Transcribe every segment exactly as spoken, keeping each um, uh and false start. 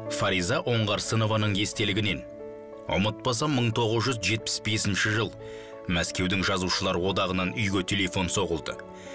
Фариза Оңғарсынованың естелігінен. Ұмытпасам, мың тоғыз жүз жетпіс бесінші жыл Мәскеудің жазушылар одағынан үйге телефон соғылды.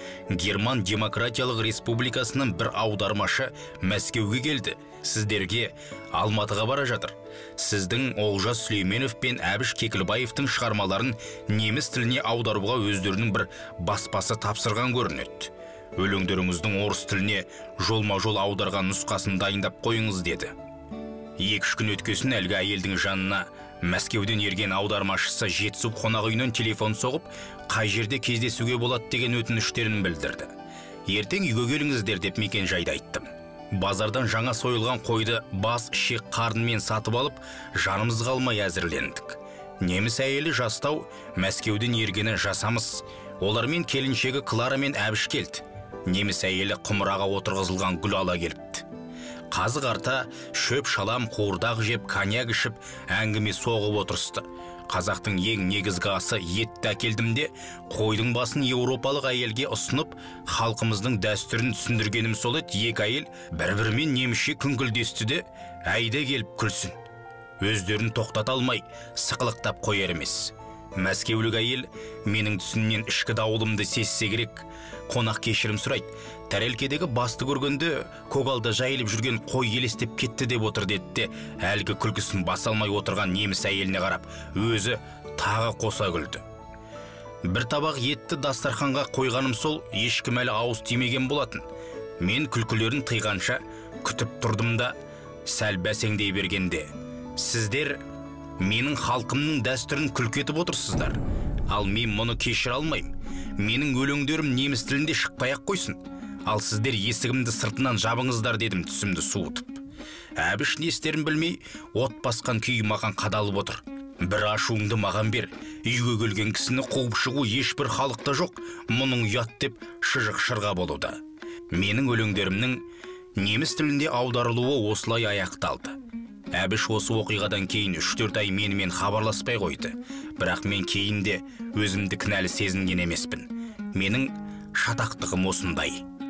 Герман Демократиялық Республикасының бір аудармашы Мәскеуге келді. Сіздерге Алматыға бара жатыр. Сіздің Олжас Сүлейменов пен Әбіш Кекілбаевтың шығармаларын неміс тіліне аударуға өздерінің бір баспасы тапсырған көрінеді. Өлеңдеріңіздің орыс тіліне жолма-жол аударған нұсқасын дайындап қойыңыз деді. Екі-үш күн өткесін әлгі әйелдің жанына Мәскеуден ерген аудармашысы Жетісу қонақ үйінен телефон соғып, қай жерде кездесуге болады деген өтініштерін білдірді. Ертең үйге келіңіздер деп мекен жайды айттым. Базардан жаңа сойылған қойды бас, шек, қарнымен сатып алып, жанымыз қалмай әзірлендік. Неміс әйелі жастау, Мәскеуден ергені жасамыз. Олармен келіншегі Клара мен Әбіш келді. Неміс әйелі құмыраға отырғызылған гүл ала келіпті. Қазы қарта, шөп шалам, қуырдақ жеп, коньяк ішіп, әңгіме соғып отырысты. Қазақтың ең негізгі асы етті әкелдім де, қойдың басын еуропалық әйелге ұсынып, халқымыздың дәстүрін түсіндіргенім сол еді. Екі әйел бір-бірімен немісше күңкілдесті де, әйде келіп күлсін. Өздерін тоқтата алмай, сықылықтап қояр емес. Мәскеулік әйел менің түсінен ішкі дауылымды сезсе керек. Қонақ кешірім сұрайды. Тәрелкедегі басты көргенде көгалда жайылып жүрген қой елестеп кетті деп отыр деді де, әлгі күлкісін баса алмай отырған неміс әйеліне қарап, өзі тағы қоса күлді. Бір табақ етті дастарханға қойғаным сол, ешкім әлі ауыз тимеген болатын. Мен күлкілерін тыйғанша күтіп тұрдым да, сәл бәсеңдей бергенде, сіздер менің халқымның дәстүрін күлкетіп отырсыздар. Ал мен мұны кешіре алмаймын. Менің өлеңдерім неміс тілінде шықпай-ақ қойсын. Ал сіздер есігімді сыртынан жабыңыздар дедім түсімді суытып. Әбіш не істерін білмей, от басқан күй маған қадалып отыр. Бір ашуыңды маған бер. Үйге келген кісіні қуып шығу ешбір халықта жоқ. Мұның ұят деп шыжық шырға болуда. Менің өлеңдерімнің неміс тілінде аударылуы осылай аяқталды. Әбіш осы оқиғадан кейін үш-төрт ай менімен хабарласпай қойды. Бірақ мен кейінде өзімді кінәлі сезінген емеспін. Менің шатақтығым осындай.